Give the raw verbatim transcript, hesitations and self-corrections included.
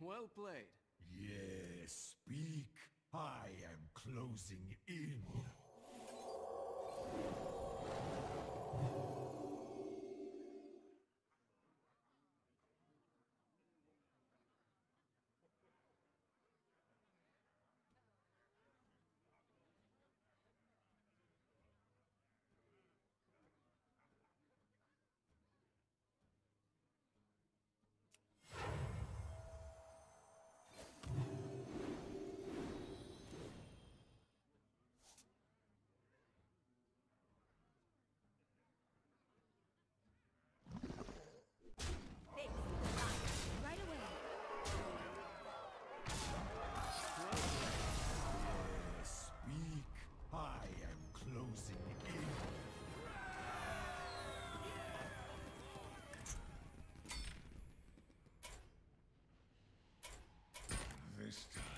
Well played. Yes, speak. I am closing in. Right away. Yes, speak. I am closing in. This time.